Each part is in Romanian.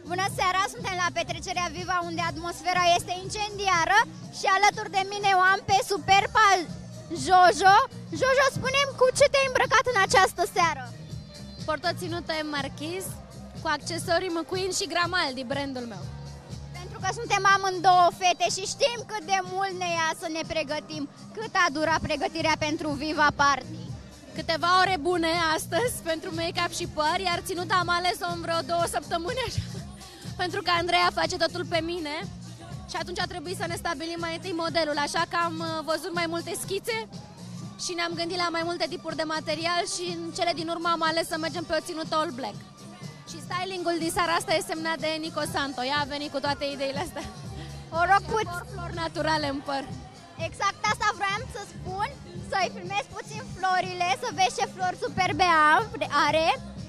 Bună seara, suntem la petrecerea Viva, unde atmosfera este incendiară și alături de mine o am pe superba Jojo. Jojo, spune-mi cu ce te-ai îmbrăcat în această seară? Port o ținută Marchis cu accesorii McQueen și Gramaldi, brandul meu. Pentru că suntem amândouă fete și știm cât de mult ne ia să ne pregătim. Cât a durat pregătirea pentru Viva Party? Câteva ore bune astăzi pentru make-up și păr, iar ținuta am ales-o în vreo 2 săptămâni așa, pentru că Andreea face totul pe mine și atunci a trebuit să ne stabilim mai întâi modelul, așa că am văzut mai multe schițe și ne-am gândit la mai multe tipuri de material și în cele din urmă am ales să mergem pe o ținută all black. Și stylingul din seara asta e semnat de Nico Santo, ea a venit cu toate ideile astea. O rog flori naturale în păr. Exact asta vroiam să spun, să-i filmez puțin florile, să vezi ce flori superbe are.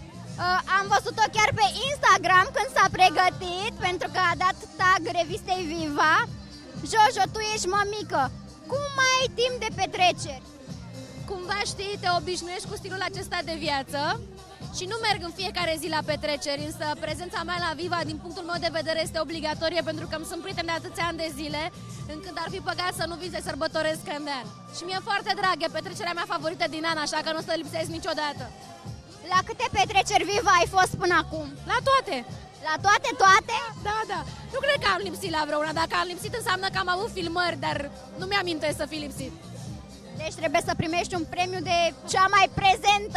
Am văzut-o chiar pe Instagram când s-a pregătit, pentru că a dat tag revistei Viva. Jojo, tu ești mămică, cum mai ai timp de petreceri? Cumva știi, te obișnuiești cu stilul acesta de viață și nu merg în fiecare zi la petreceri, însă prezența mea la Viva, din punctul meu de vedere, este obligatorie pentru că îmi sunt prieten de atâția ani de zile, încât ar fi păcat să nu vin să sărbătoresc când de an. Și mi-e foarte dragă, petrecerea mea favorită din an, așa că nu o să lipsesc niciodată. La câte petreceri Viva ai fost până acum? La toate! La toate, toate? Da, da. Nu cred că am lipsit la vreuna. Dacă am lipsit înseamnă că am avut filmări, dar nu mi-amintesc să fi lipsit. Deci trebuie să primești un premiu de cea mai prezentă,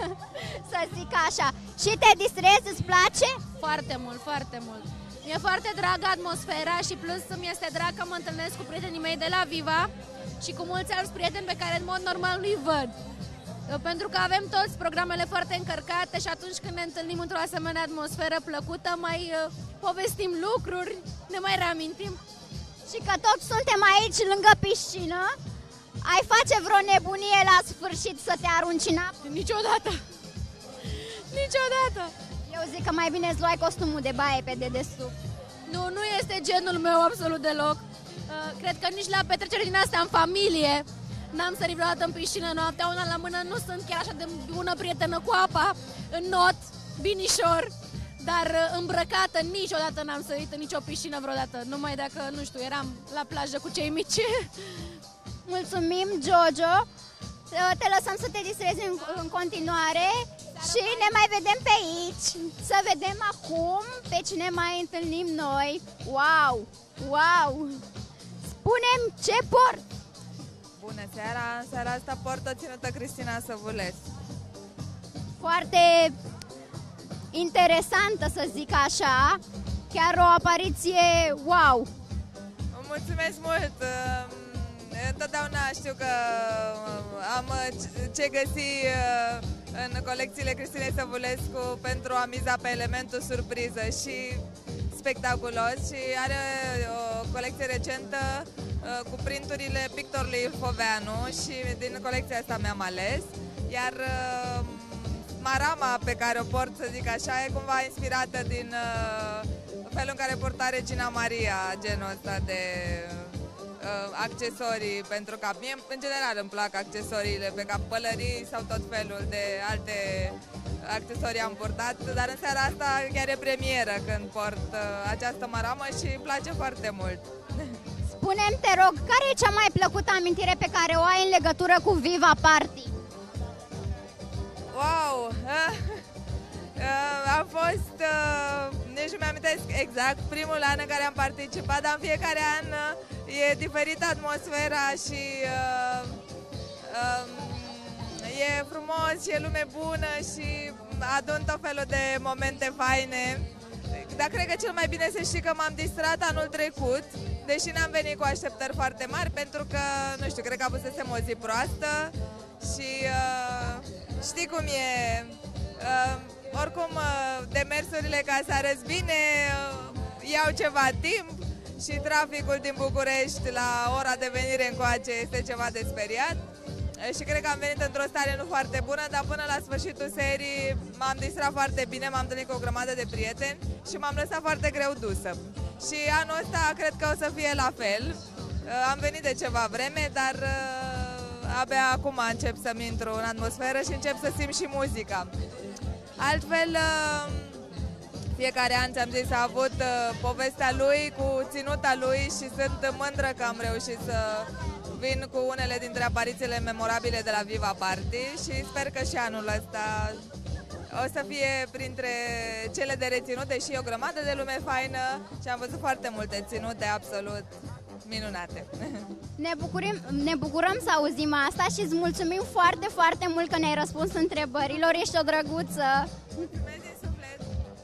să zic așa. Și te distrezi, îți place? Foarte mult, foarte mult. Mi-e foarte dragă atmosfera și plus mi este drag că mă întâlnesc cu prietenii mei de la Viva și cu mulți alți prieteni pe care în mod normal nu-i văd. Pentru că avem toți programele foarte încărcate și atunci când ne întâlnim într-o asemenea atmosferă plăcută, mai povestim lucruri, ne mai reamintim. Și că toți suntem aici lângă piscină, ai face vreo nebunie la sfârșit să te arunci în apă? Niciodată! Niciodată! Eu zic că mai bine îți luai costumul de baie pe dedesubt. Nu, nu este genul meu absolut deloc. Cred că nici la petreceri din astea în familie n-am sărit vreodată în piscină noaptea, una la mână, nu sunt chiar așa de bună prietenă cu apa, în not, binișor, dar îmbrăcată niciodată n-am sărit în nicio piscină vreodată, numai dacă, nu știu, eram la plajă cu cei mici. Mulțumim, Jojo, te lăsăm să te distrezi în continuare și ne mai vedem pe aici, să vedem acum pe cine mai întâlnim noi. Wow, wow! Spune-mi ce port! Bună seara! În seara asta port o ținută Cristina Săvulescu. Foarte interesantă, să zic așa, chiar o apariție wow! Mulțumesc mult! Întotdeauna știu că am ce găsi în colecțiile Cristinei Săvulescu pentru a miza pe elementul surpriză și spectaculos și are o colecție recentă cu printurile pictorului Ilfoveanu și din colecția asta mi-am ales, iar marama pe care o port, să zic așa, e cumva inspirată din felul în care porta Regina Maria genul ăsta de accesorii pentru cap. Mie, în general, îmi plac accesoriile pe cap, pălării sau tot felul de alte accesorii am purtat, dar în seara asta chiar e premieră când port această maramă și îmi place foarte mult. Spune-mi, te rog, care e cea mai plăcută amintire pe care o ai în legătură cu Viva Party? Wow! A fost, nici nu mi-amintesc exact, primul an în care am participat, dar în fiecare an e diferită atmosfera și e frumos și e lume bună și adun tot felul de momente faine. Dar cred că cel mai bine să știi că m-am distrat anul trecut, deși n-am venit cu așteptări foarte mari, pentru că, nu știu, cred că avusesem o zi proastă și știi cum e, oricum demersurile ca să arăți bine iau ceva timp și traficul din București la ora de venire încoace este ceva de speriat. Și cred că am venit într-o stare nu foarte bună, dar până la sfârșitul serii m-am distrat foarte bine, m-am întâlnit cu o grămadă de prieteni și m-am lăsat foarte greu dusă. Și anul ăsta cred că o să fie la fel. Am venit de ceva vreme, dar abia acum încep să-mi intru în atmosferă și încep să simt și muzica. Altfel, Fiecare an, ți-am zis, a avut povestea lui cu ținuta lui și sunt mândră că am reușit să vin cu unele dintre aparițiile memorabile de la Viva Party și sper că și anul ăsta o să fie printre cele de reținut, deși e o grămadă de lume faină și am văzut foarte multe ținute absolut minunate. Ne bucurăm să auzim asta și îți mulțumim foarte, foarte mult că ne-ai răspuns întrebărilor. Ești o drăguță! Mulțumesc din suflet!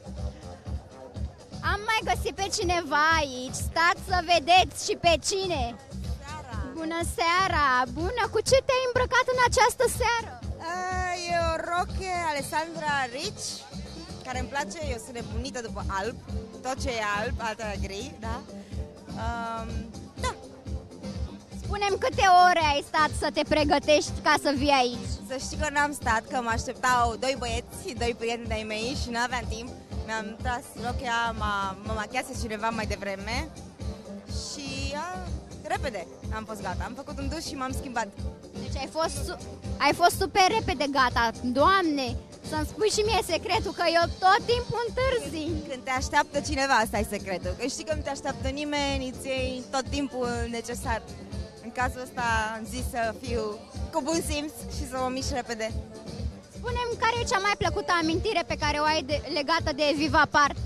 Am mai găsit pe cineva aici. Stați să vedeți și pe cine! Bună seara! Bună! Cu ce te-ai îmbrăcat în această seară? E o roche Alessandra Rich, care îmi place, eu sunt nebunită după alb, tot ce e alb, alta gri, da? Da. Spune-mi câte ore ai stat să te pregătești ca să vii aici? Să știi că n-am stat, că mă așteptau doi băieți, doi prieteni de-ai mei și n-aveam timp. Mi-am tras rochea, mă machiase cineva mai devreme și repede am fost gata. Am făcut un duș și m-am schimbat. Deci ai fost super repede gata. Doamne, să-mi spui și mie secretul, că eu tot timpul întârzi. Când te așteaptă cineva, asta e secretul. Că știi că nu te așteaptă nimeni, îți iei tot timpul necesar. În cazul ăsta am zis să fiu cu bun simț și să mă mișc repede. Spune-mi, care e cea mai plăcută amintire pe care o ai legată de Viva Party?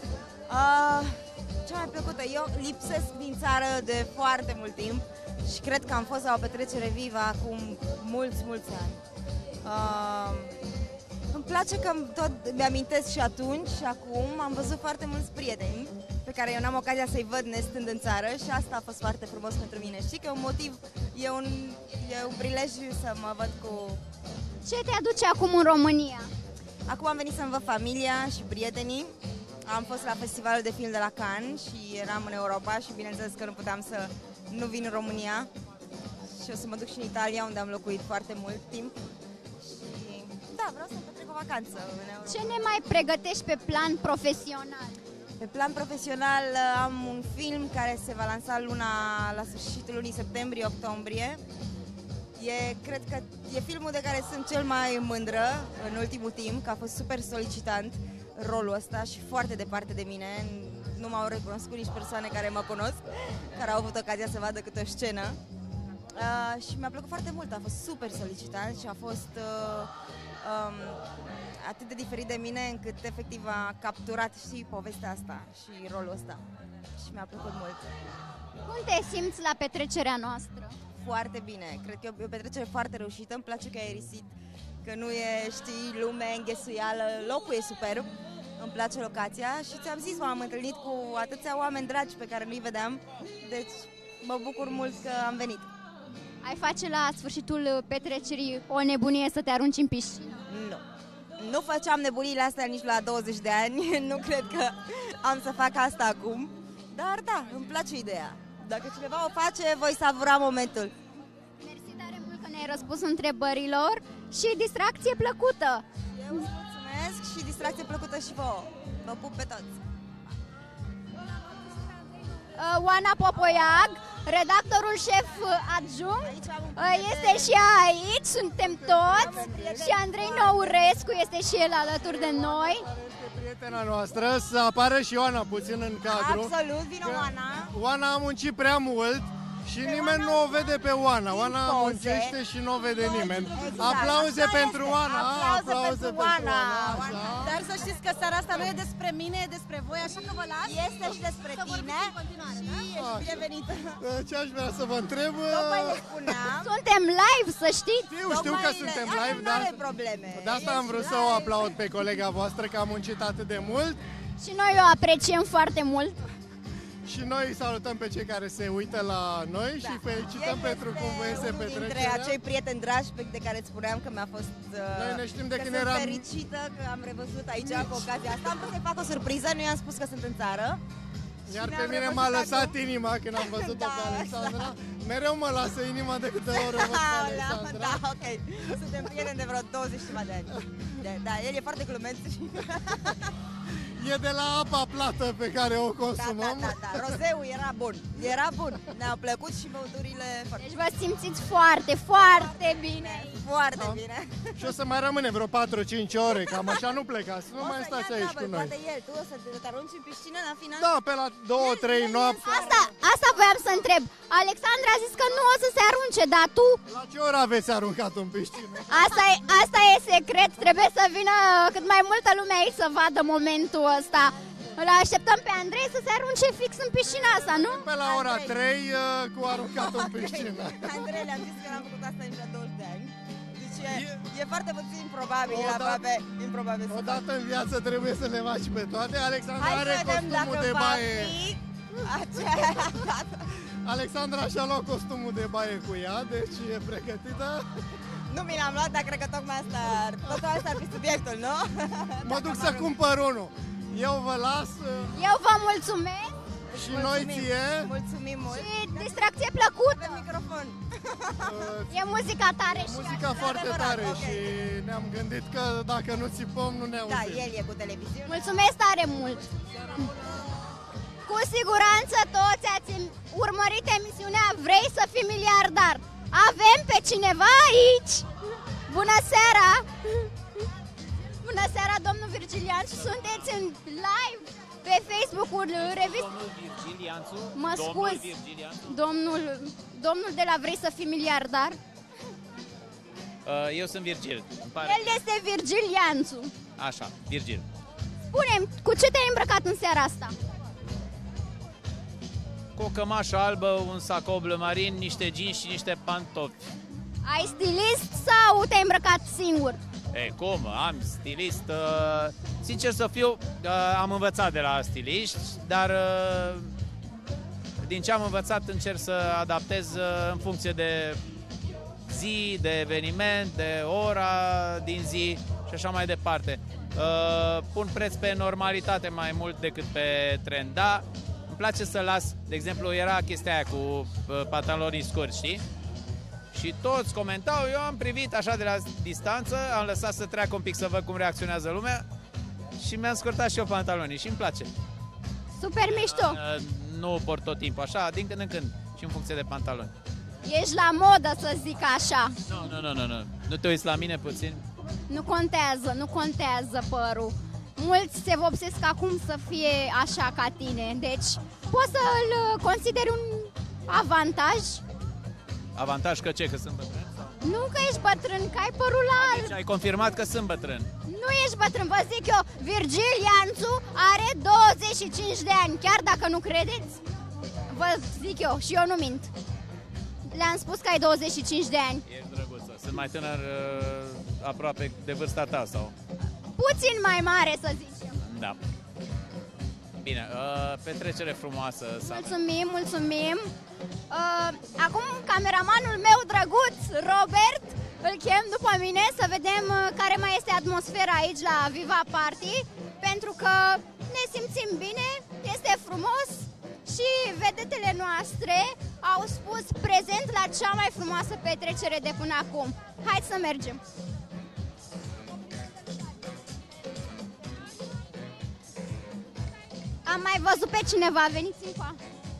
Cea mai plăcută, eu lipsesc din țară de foarte mult timp și cred că am fost la o petrecere Viva acum mulți ani. Îmi place că tot mi-amintesc și atunci și acum am văzut foarte mulți prieteni pe care eu n-am ocazia să-i văd nestând în țară și asta a fost foarte frumos pentru mine. Știi că e un prilej să mă văd cu... Ce te aduce acum în România? Acum am venit să-mi văd familia și prietenii. Am fost la festivalul de film de la Cannes și eram în Europa și bineînțeles că nu puteam să nu vin în România. Și o să mă duc și în Italia, unde am locuit foarte mult timp. Și da, vreau să petrec o vacanță în Europa. Ce ne mai pregătești pe plan profesional? Pe plan profesional am un film care se va lansa la sfârșitul lunii septembrie-octombrie. Cred că e filmul de care sunt cel mai mândră în ultimul timp, că a fost super solicitant rolul ăsta și foarte departe de mine. Nu m-au recunoscut nici persoane care mă cunosc, care au avut ocazia să vadă câte o scenă. Și mi-a plăcut foarte mult, a fost super solicitant și a fost atât de diferit de mine încât efectiv a capturat și povestea asta și rolul ăsta și mi-a plăcut mult. Cum te simți la petrecerea noastră? Foarte bine, cred că e o petrecere foarte reușită, îmi place că e aerisit, că nu e, știi, lume înghesuială, locul e superb, îmi place locația și ți-am zis, m-am întâlnit cu atâția oameni dragi pe care nu-i vedeam, deci mă bucur mult că am venit. Ai face la sfârșitul petrecerii o nebunie să te arunci în piscină? Nu făceam nebuniile astea nici la 20 de ani, nu cred că am să fac asta acum, dar da, îmi place ideea. Dacă cineva o face, voi savura momentul. Mersi tare mult că ne-ai răspuns întrebărilor și distracție plăcută! Eu îți mulțumesc și distracție plăcută și vouă. Vă pup pe toți! Oana Popoiag, redactorul șef adjunct, este și aici, suntem toți și Andrei Nourescu este și el alături de noi. Prietena noastră, să apară și Oana puțin în cadru. Absolut, vino Oana. Oana a muncit prea mult și nimeni nu o vede pe Oana. Oana muncește și nu o vede nimeni. Exact. Aplauze pentru Oana. Aplauze pentru Oana. Dar să știți că seara asta nu e despre mine, e despre voi, așa că vă las. Este și despre tine. Și ești binevenită. Ce aș vrea să vă întreb? Tocmai le spuneam. Suntem live, să știți! Știu că suntem live, dar nu are probleme. De asta am vrut să o aplaud pe colega voastră, că a muncit atât de mult. Și noi o apreciem foarte mult. Și noi salutăm pe cei care se uită la noi și felicităm pentru cum vă iese petrecerea. Dintre acei prieteni dragi de care îți spuneam că mi-a fost noi ne știm de când sunt eram fericită că am revăzut aici cu ocazia asta. Am vrut să-i fac o surpriză, nu i-am spus că sunt în țară. Iar pe mine m-a lăsat inima când am văzut-o pe Alexandra. Mereu mă lasă inima de câte ori o văd pe Alexandra. Da, ok. Suntem prieteni de vreo 20 de ani. Da, el e foarte glumeț și... E de la apa plată pe care o consumăm. Da. Rozeul era bun. Era bun. Ne-au plăcut și băuturile foarte. Deci vă simțiți foarte, foarte bine. Foarte bine. Și o să mai rămânem vreo 4-5 ore, cam așa nu plecați, nu mai stați aici cu noi. Poate el, tu o să te arunci în piscină la final? Da, pe la 2-3 noapte. Asta voiam să întreb. Alexandra a zis că nu o să se arunce, dar tu? La ce oră aveți aruncat în piscină? Asta e secret, trebuie să vină cât mai multă lume aici să vadă momentul ăsta. Îl așteptăm pe Andrei să se arunce fix în piscina asta, nu? Pe la ora 3 cu aruncat în piscină. Andrei, le-am zis că n-am făcut asta nici la 20 de ani. Deci e foarte puțin improbabil, aproape improbabil să Odată în viață trebuie să le faci pe toate. Alexandra Hai are să vedem costumul dacă de va baie. fi aceea dată. Alexandra și-a luat costumul de baie cu ea, deci e pregătită. Nu mi l-am luat, dar cred că tocmai asta ar fi subiectul, nu? Mă duc să cumpăr unul. Eu vă las Eu vă mulțumesc și noi ție. Mulțumim mult. și distracție plăcută. Pe microfon. E muzica tare și Muzica foarte adevărat, tare ok. și ne-am gândit că dacă nu țipăm, nu ne Da, auzim. el e cu televiziune. mulțumesc tare mult. Cu siguranță toți ați urmărit emisiunea Vrei să fii miliardar. Avem pe cineva aici. Bună seara! Bună seara, domnul Virgilian, sunteți în live pe Facebook-ul revist. Domnul Virgilianțu? Mă scuz, domnul de la Vrei să fii miliardar. Eu sunt Virgil. Îmi pare. El este Virgilianțu. Așa, Virgil. Spune-mi, cu ce te-ai îmbrăcat în seara asta? Cu o cămașă albă, un sacou bleu marin, niște jeans și niște pantofi. Ai stilist sau te-ai îmbrăcat singur? E, cum? Am stilist. Sincer să fiu, am învățat de la stiliști, dar din ce am învățat încerc să adaptez în funcție de zi, de eveniment, de ora din zi și așa mai departe. Pun preț pe normalitate mai mult decât pe trend, da? Îmi place să las, de exemplu, era chestia aia cu pantalonii scurți, știi? Și toți comentau, eu am privit așa de la distanță, am lăsat să treacă un pic să văd cum reacționează lumea și mi-am scurtat și eu pantalonii și îmi place. Super mișto! Nu port tot timpul așa, din când în când și în funcție de pantaloni. Ești la modă, să zic așa. Nu. Nu te uiți la mine puțin? Nu contează părul. Mulți se vopsesc acum să fie așa ca tine, deci poți să-l consideri un avantaj. Avantaj că ce, că sunt bătrân? Nu că ești bătrân, că ai părul alb. Deci ai confirmat că sunt bătrân. Nu ești bătrân, vă zic eu, Virgil Ianțu are 25 de ani, chiar dacă nu credeți. Vă zic eu și eu nu mint. Le-am spus că ai 25 de ani. Ești drăguță. Sunt mai tânăr aproape de vârsta ta sau? Puțin mai mare, să zicem. Da. Bine, petrecere frumoasă. Mulțumim. Acum cameramanul meu drăguț, Robert, îl chem după mine să vedem care mai este atmosfera aici la Viva Party, pentru că ne simțim bine, este frumos și vedetele noastre au spus prezent la cea mai frumoasă petrecere de până acum. Hai să mergem! Am mai văzut pe cineva, veniți încoa.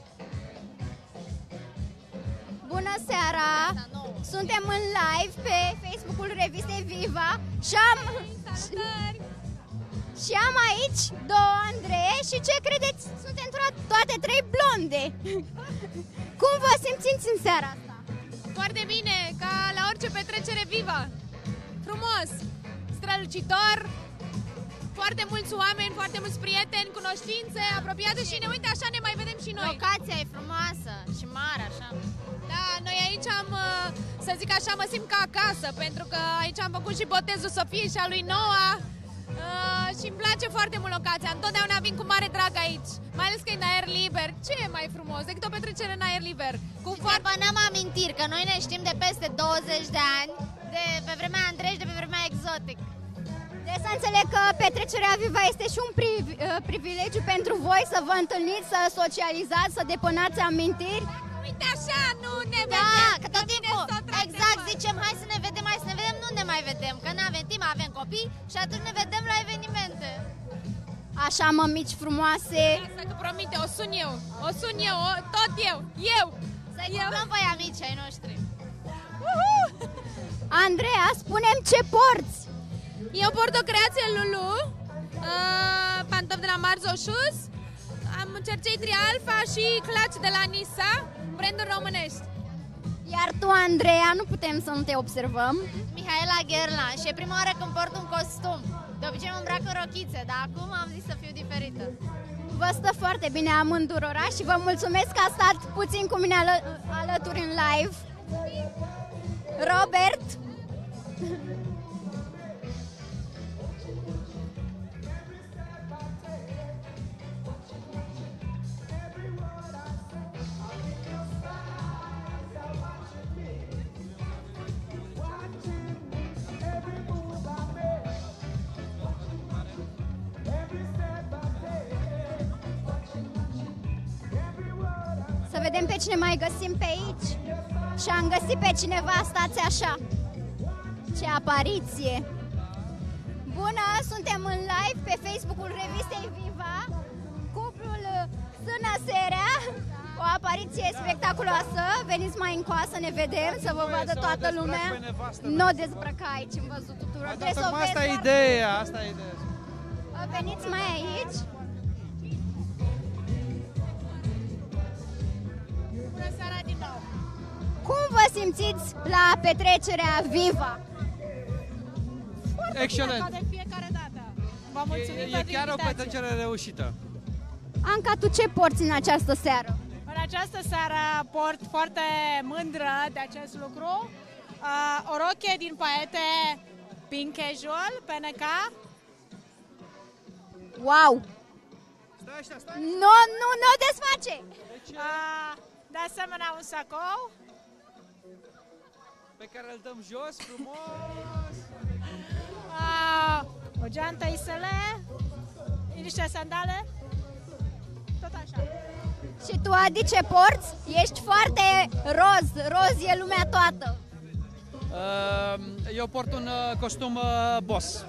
Bună seara! Suntem în live pe Facebook-ul Revistei Viva și am aici două Andrei și ce credeți? Suntem toate trei blonde. Cum vă simțiți în seara asta? Foarte bine, ca la orice petrecere Viva. Frumos, strălucitor, foarte mulți oameni, foarte mulți prieteni, cunoștințe apropiate și ne uite așa ne mai vedem și noi. Locația e frumoasă și mare așa. Da, noi aici am, să zic așa, mă simt ca acasă, pentru că aici am făcut și botezul Sofiei și a lui Noa și îmi place foarte mult locația. Întotdeauna vin cu mare drag aici, mai ales că e în aer liber. Ce e mai frumos decât o petrecere în aer liber? Cum foarte n-am amintiri, că noi ne știm de peste 20 de ani, de pe vremea Andrei și de pe vremea Exotic. Deci să înțeleg că petrecerea Viva este și un privilegiu pentru voi să vă întâlniți, să socializați, să depănați amintiri. Uite așa, nu ne Da, vedem. că tot timpul, exact, zicem hai să ne vedem, nu ne mai vedem, că n-avem timp, avem copii și atunci ne vedem la evenimente. Așa, mămici frumoase. Asta că promite, o sun eu, tot eu. Să-i cumpărăm voi amici ai noștri. Andreea, spune-mi ce porți! Eu port o creație Lulu, pantofi de la Marzo Shoes, am cercei Trialfa și claci de la Nisa, branduri românești. Iar tu, Andreea, nu putem să nu te observăm. Mihaela Gherlan și e prima oară când port un costum. De obicei mă îmbrac în rochițe, dar acum am zis să fiu diferită. Vă stă foarte bine amândurora și vă mulțumesc că a stat puțin cu mine alături în live. Robert! Să vedem pe cine mai găsim pe aici. Și am găsit pe cineva, stați așa. Ce apariție! Bună, suntem în live pe Facebook-ul Revistei Viva. Cuplul Sână Serea, o apariție spectaculoasă. Veniți mai încoa să ne vedem, să vă vadă toată lumea. Nu o dezbrăca aici în văzut tuturor. Asta e ideea, asta e ideea. Veniți mai aici. Bună seara din nou! Cum vă simțiți la petrecerea Viva? Excelent! Ca de fiecare dată. Vă mulțumim E pentru chiar o invitație. petrecere reușită. Anca, tu ce porți în această seară? În această seară port foarte mândră de acest lucru. O rochie din paete pink casual, PNK. Wow! Stai. Nu desface! De asemenea un sacou. Pe care îl dăm jos, frumos. O geantă ISL, niște sandale, tot așa. Și tu, Adi, ce porți? Ești foarte roz e lumea toată. Eu port un costum Boss.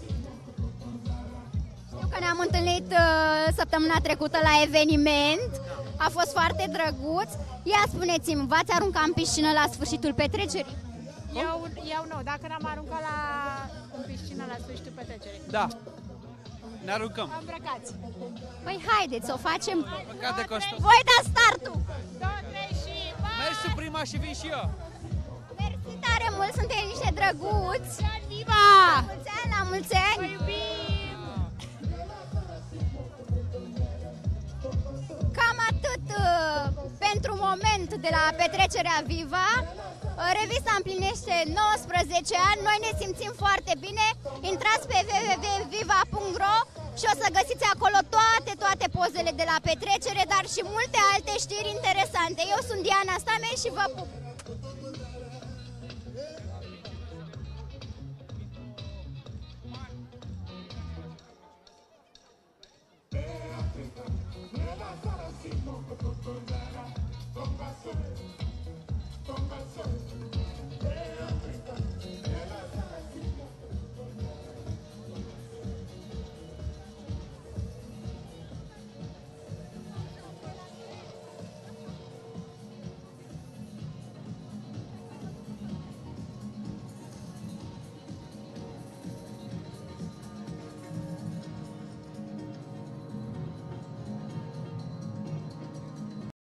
Știu că ne-am întâlnit săptămâna trecută la eveniment, a fost foarte drăguț. Ia spuneți-mi, v-ați aruncat în piscină la sfârșitul petrecerii? Eu nu, dacă n-am aruncat în piscină la sfârșitul petrecerii. Da. Ne aruncăm. Îmbrăcați. Păi haideți să o facem. Îmbrăcat de costum. Voi da startul! 2, 3 și... Mergi tu prima și vin și eu. Mersi tare mult, sunteți niște drăguți! Viva! La mulți ani, la mulți ani! Vă iubim! Cam atât pentru moment de la petrecerea Viva. Revista împlinește 19 ani, noi ne simțim foarte bine. Intrați pe www.viva.ro și o să găsiți acolo toate pozele de la petrecere, dar și multe alte știri interesante. Eu sunt Diana Stame și vă pup!